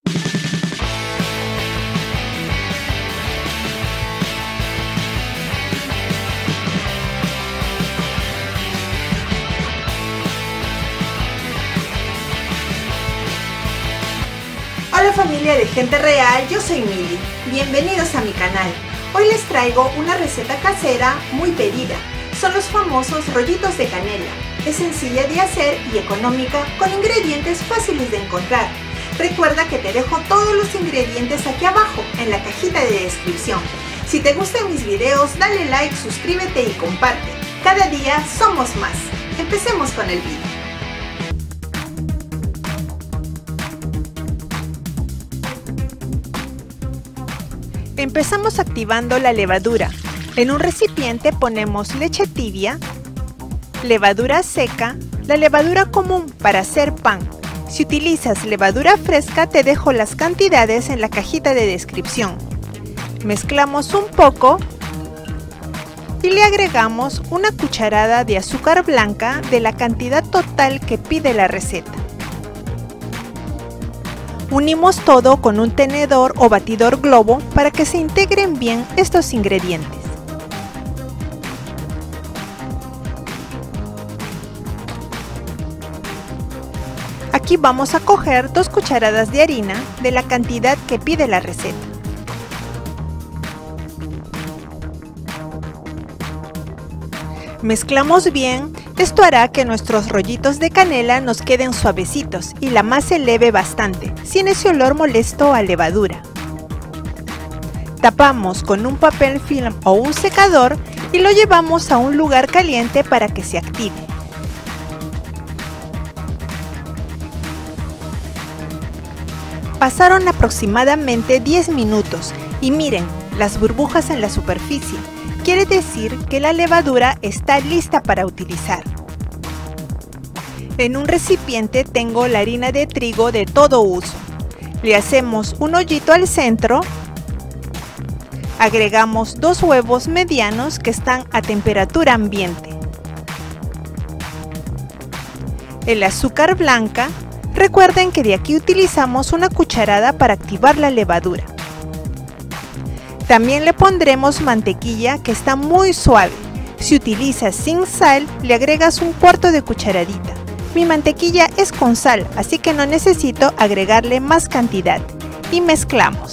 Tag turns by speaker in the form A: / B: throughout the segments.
A: Hola familia de Gente Real, yo soy Mili. Bienvenidos a mi canal. Hoy les traigo una receta casera muy pedida. Son los famosos rollitos de canela. Es sencilla de hacer y económica con ingredientes fáciles de encontrar. Recuerda que te dejo todos los ingredientes aquí abajo en la cajita de descripción. Si te gustan mis videos, dale like, suscríbete y comparte. Cada día somos más. Empecemos con el video. Empezamos activando la levadura. En un recipiente ponemos leche tibia, levadura seca, la levadura común para hacer pan. Si utilizas levadura fresca te dejo las cantidades en la cajita de descripción. Mezclamos un poco y le agregamos una cucharada de azúcar blanca de la cantidad total que pide la receta. Unimos todo con un tenedor o batidor globo para que se integren bien estos ingredientes. Aquí vamos a coger 2 cucharadas de harina de la cantidad que pide la receta. Mezclamos bien, esto hará que nuestros rollitos de canela nos queden suavecitos y la masa se eleve bastante, sin ese olor molesto a levadura. Tapamos con un papel film o un secador y lo llevamos a un lugar caliente para que se active. Pasaron aproximadamente 10 minutos y miren las burbujas en la superficie. Quiere decir que la levadura está lista para utilizar. En un recipiente tengo la harina de trigo de todo uso. Le hacemos un hoyito al centro. Agregamos 2 huevos medianos que están a temperatura ambiente. El azúcar blanca. Recuerden que de aquí utilizamos una cucharada para activar la levadura. También le pondremos mantequilla que está muy suave. Si utilizas sin sal, le agregas un cuarto de cucharadita. Mi mantequilla es con sal, así que no necesito agregarle más cantidad. Y mezclamos.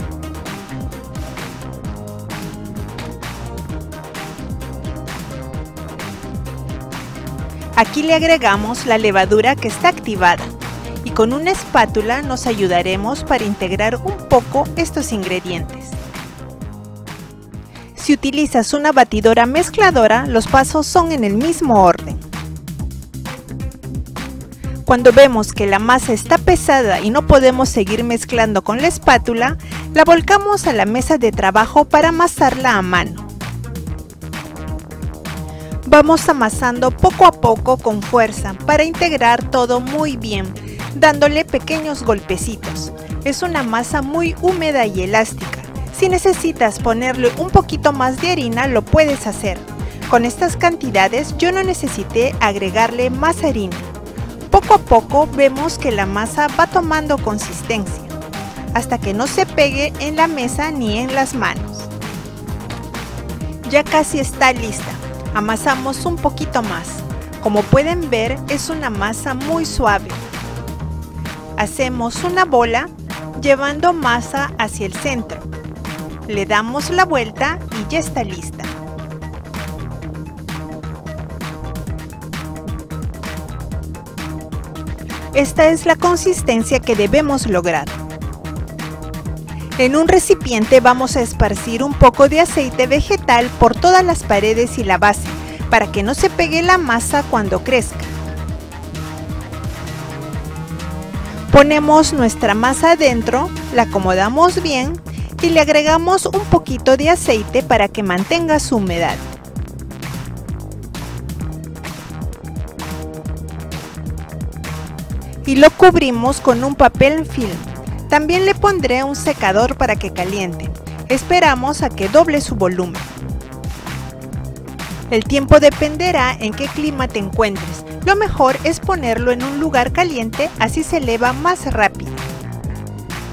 A: Aquí le agregamos la levadura que está activada. Y con una espátula nos ayudaremos para integrar un poco estos ingredientes. Si utilizas una batidora mezcladora, los pasos son en el mismo orden. Cuando vemos que la masa está pesada y no podemos seguir mezclando con la espátula, la volcamos a la mesa de trabajo para amasarla a mano. Vamos amasando poco a poco con fuerza para integrar todo muy bien, dándole pequeños golpecitos. Es una masa muy húmeda y elástica. Si necesitas ponerle un poquito más de harina, lo puedes hacer. Con estas cantidades yo no necesité agregarle más harina. Poco a poco vemos que la masa va tomando consistencia, hasta que no se pegue en la mesa ni en las manos. Ya casi está lista. Amasamos un poquito más. Como pueden ver, es una masa muy suave. Hacemos una bola llevando masa hacia el centro. Le damos la vuelta y ya está lista. Esta es la consistencia que debemos lograr. En un recipiente vamos a esparcir un poco de aceite vegetal por todas las paredes y la base, para que no se pegue la masa cuando crezca. Ponemos nuestra masa adentro, la acomodamos bien y le agregamos un poquito de aceite para que mantenga su humedad. Y lo cubrimos con un papel film. También le pondré un secador para que caliente. Esperamos a que doble su volumen. El tiempo dependerá en qué clima te encuentres. Lo mejor es ponerlo en un lugar caliente, así se eleva más rápido.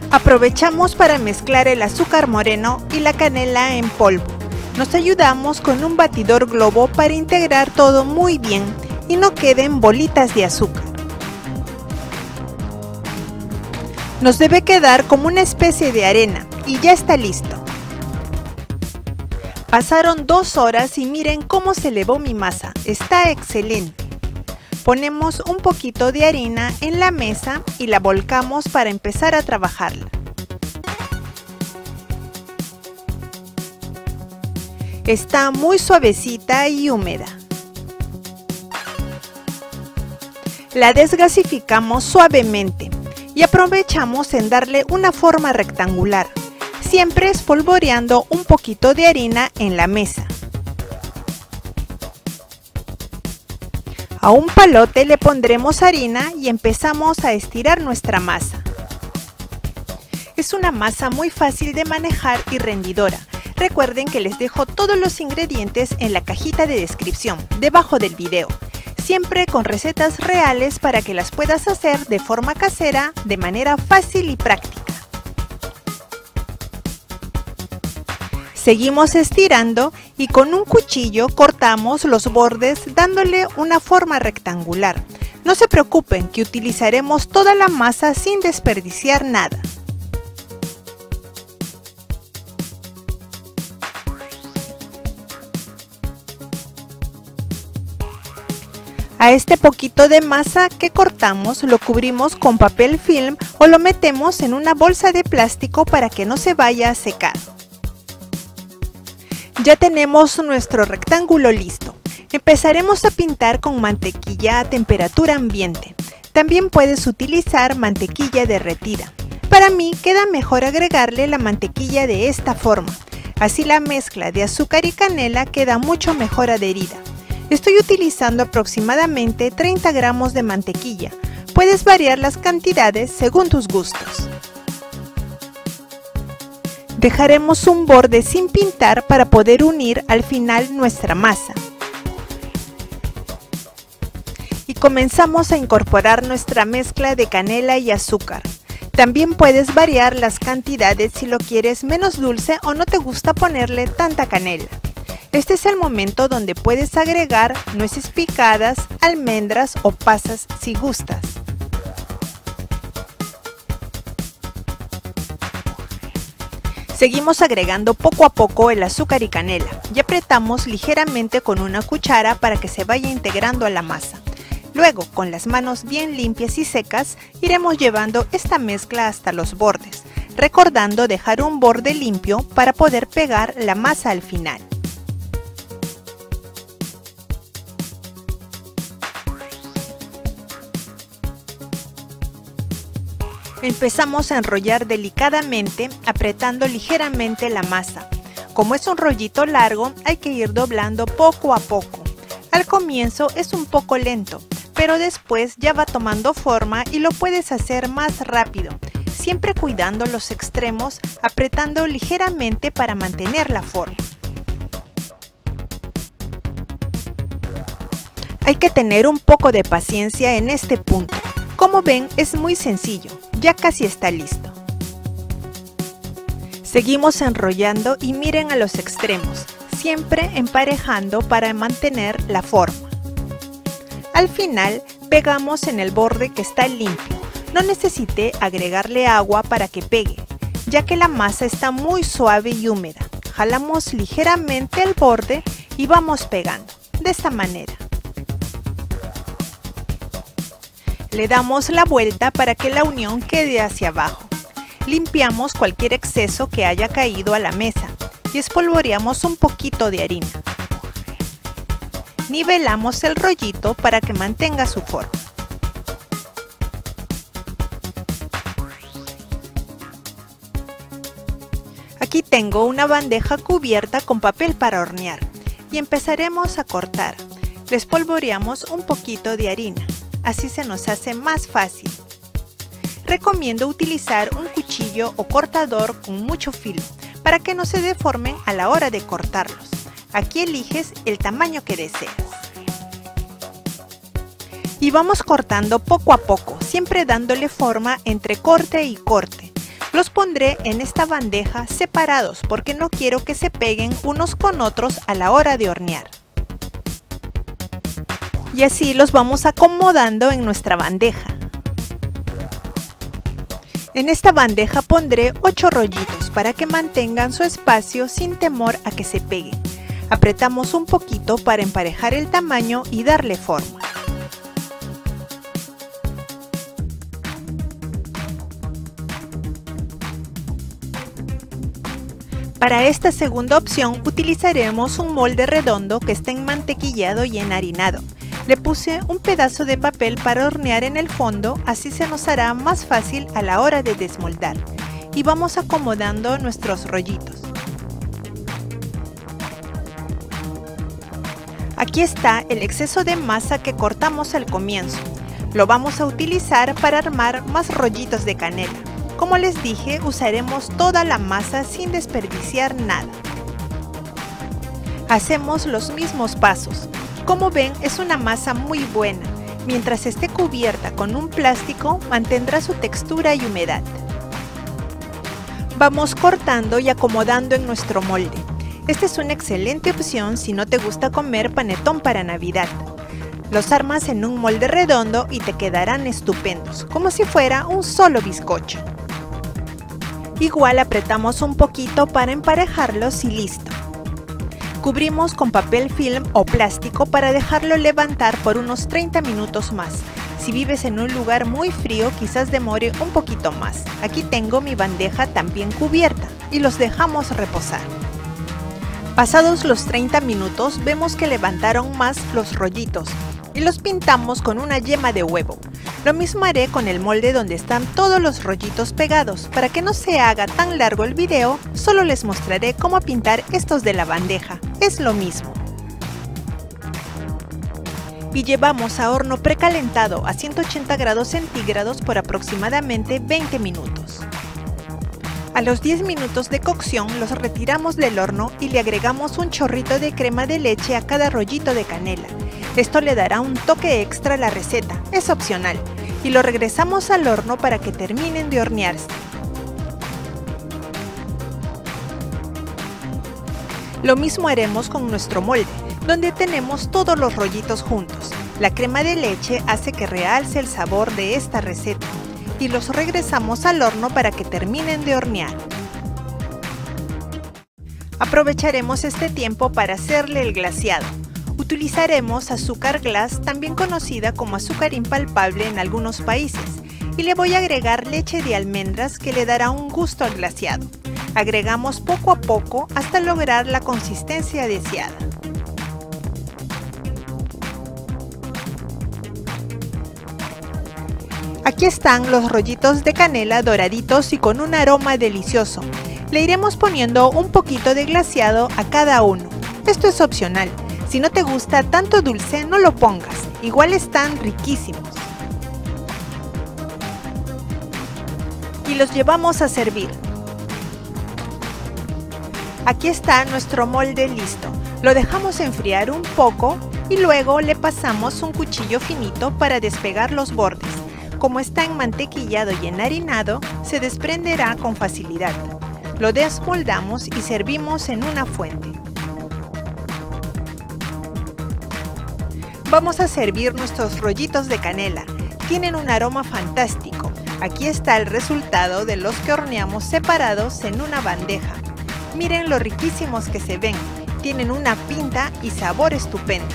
A: Aprovechamos para mezclar el azúcar moreno y la canela en polvo. Nos ayudamos con un batidor globo para integrar todo muy bien y no queden bolitas de azúcar. Nos debe quedar como una especie de arena y ya está listo. Pasaron 2 horas y miren cómo se elevó mi masa, está excelente. Ponemos un poquito de harina en la mesa y la volcamos para empezar a trabajarla. Está muy suavecita y húmeda. La desgasificamos suavemente y aprovechamos en darle una forma rectangular, siempre espolvoreando un poquito de harina en la mesa. A un palote le pondremos harina y empezamos a estirar nuestra masa. Es una masa muy fácil de manejar y rendidora. Recuerden que les dejo todos los ingredientes en la cajita de descripción, debajo del video. Siempre con recetas reales para que las puedas hacer de forma casera, de manera fácil y práctica. Seguimos estirando y con un cuchillo cortamos los bordes dándole una forma rectangular. No se preocupen que utilizaremos toda la masa sin desperdiciar nada. A este poquito de masa que cortamos lo cubrimos con papel film o lo metemos en una bolsa de plástico para que no se vaya a secar. Ya tenemos nuestro rectángulo listo. Empezaremos a pintar con mantequilla a temperatura ambiente. También puedes utilizar mantequilla derretida. Para mí queda mejor agregarle la mantequilla de esta forma. Así la mezcla de azúcar y canela queda mucho mejor adherida. Estoy utilizando aproximadamente 30 gramos de mantequilla. Puedes variar las cantidades según tus gustos. Dejaremos un borde sin pintar para poder unir al final nuestra masa. Y comenzamos a incorporar nuestra mezcla de canela y azúcar. También puedes variar las cantidades si lo quieres menos dulce o no te gusta ponerle tanta canela. Este es el momento donde puedes agregar nueces picadas, almendras o pasas si gustas. Seguimos agregando poco a poco el azúcar y canela y apretamos ligeramente con una cuchara para que se vaya integrando a la masa. Luego, con las manos bien limpias y secas, iremos llevando esta mezcla hasta los bordes, recordando dejar un borde limpio para poder pegar la masa al final. Empezamos a enrollar delicadamente, apretando ligeramente la masa. Como es un rollito largo, hay que ir doblando poco a poco. Al comienzo es un poco lento, pero después ya va tomando forma y lo puedes hacer más rápido, siempre cuidando los extremos, apretando ligeramente para mantener la forma. Hay que tener un poco de paciencia en este punto. Como ven, es muy sencillo, ya casi está listo. Seguimos enrollando y miren a los extremos, siempre emparejando para mantener la forma. Al final, pegamos en el borde que está limpio. No necesité agregarle agua para que pegue, ya que la masa está muy suave y húmeda. Jalamos ligeramente el borde y vamos pegando, de esta manera. Le damos la vuelta para que la unión quede hacia abajo. Limpiamos cualquier exceso que haya caído a la mesa y espolvoreamos un poquito de harina. Nivelamos el rollito para que mantenga su forma. Aquí tengo una bandeja cubierta con papel para hornear y empezaremos a cortar. Le espolvoreamos un poquito de harina. Así se nos hace más fácil. Recomiendo utilizar un cuchillo o cortador con mucho filo para que no se deformen a la hora de cortarlos. Aquí eliges el tamaño que deseas. Y vamos cortando poco a poco, siempre dándole forma entre corte y corte. Los pondré en esta bandeja separados porque no quiero que se peguen unos con otros a la hora de hornear. Y así los vamos acomodando en nuestra bandeja. En esta bandeja pondré 8 rollitos para que mantengan su espacio sin temor a que se peguen. Apretamos un poquito para emparejar el tamaño y darle forma. Para esta segunda opción utilizaremos un molde redondo que está enmantequillado y enharinado. Le puse un pedazo de papel para hornear en el fondo, así se nos hará más fácil a la hora de desmoldar. Y vamos acomodando nuestros rollitos. Aquí está el exceso de masa que cortamos al comienzo. Lo vamos a utilizar para armar más rollitos de canela. Como les dije, usaremos toda la masa sin desperdiciar nada. Hacemos los mismos pasos. Como ven, es una masa muy buena. Mientras esté cubierta con un plástico, mantendrá su textura y humedad. Vamos cortando y acomodando en nuestro molde. Esta es una excelente opción si no te gusta comer panetón para Navidad. Los armas en un molde redondo y te quedarán estupendos, como si fuera un solo bizcocho. Igual apretamos un poquito para emparejarlos y listo. Cubrimos con papel film o plástico para dejarlo levantar por unos 30 minutos más. Si vives en un lugar muy frío, quizás demore un poquito más. Aquí tengo mi bandeja también cubierta y los dejamos reposar. Pasados los 30 minutos, vemos que levantaron más los rollitos y los pintamos con una yema de huevo. Lo mismo haré con el molde donde están todos los rollitos pegados. Para que no se haga tan largo el video, solo les mostraré cómo pintar estos de la bandeja. Es lo mismo. Y llevamos a horno precalentado a 180 grados centígrados por aproximadamente 20 minutos. A los 10 minutos de cocción los retiramos del horno y le agregamos un chorrito de crema de leche a cada rollito de canela. Esto le dará un toque extra a la receta, es opcional, y lo regresamos al horno para que terminen de hornearse. Lo mismo haremos con nuestro molde, donde tenemos todos los rollitos juntos. La crema de leche hace que realce el sabor de esta receta, y los regresamos al horno para que terminen de hornear. Aprovecharemos este tiempo para hacerle el glaseado. Utilizaremos azúcar glass, también conocida como azúcar impalpable en algunos países, y le voy a agregar leche de almendras que le dará un gusto al glaseado. Agregamos poco a poco hasta lograr la consistencia deseada. Aquí están los rollitos de canela doraditos y con un aroma delicioso. Le iremos poniendo un poquito de glaseado a cada uno. Esto es opcional. Si no te gusta tanto dulce, no lo pongas, igual están riquísimos. Y los llevamos a servir. Aquí está nuestro molde listo. Lo dejamos enfriar un poco y luego le pasamos un cuchillo finito para despegar los bordes. Como está enmantequillado y enharinado, se desprenderá con facilidad. Lo desmoldamos y servimos en una fuente. Vamos a servir nuestros rollitos de canela. Tienen un aroma fantástico. Aquí está el resultado de los que horneamos separados en una bandeja. Miren lo riquísimos que se ven. Tienen una pinta y sabor estupendos.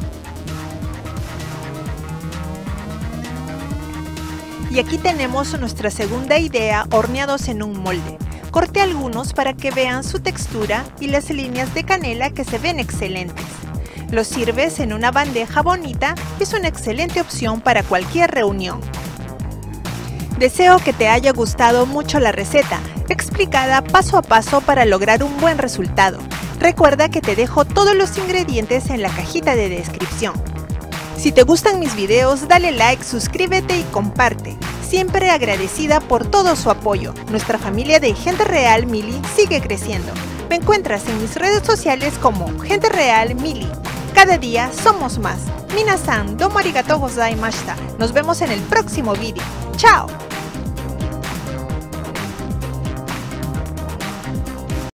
A: Y aquí tenemos nuestra segunda idea, horneados en un molde. Corté algunos para que vean su textura y las líneas de canela que se ven excelentes. Los sirves en una bandeja bonita y es una excelente opción para cualquier reunión. Deseo que te haya gustado mucho la receta, explicada paso a paso para lograr un buen resultado. Recuerda que te dejo todos los ingredientes en la cajita de descripción. Si te gustan mis videos, dale like, suscríbete y comparte. Siempre agradecida por todo su apoyo. Nuestra familia de Gente Real Mili sigue creciendo. Me encuentras en mis redes sociales como Gente Real Mili. Cada día somos más. Minasan, domo arigatou gozaimashita. Nos vemos en el próximo video. ¡Chao!